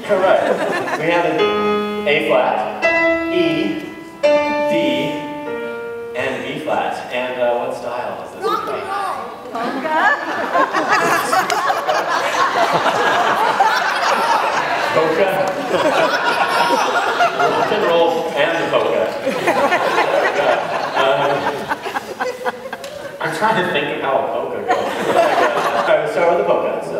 Correct. We have an A flat, E, D, and B flat. And what style is this? Rock and roll. Polka? Polka? Rock and roll and the polka. I'm trying to think of how a polka goes. Alright, we'll start with the polka. So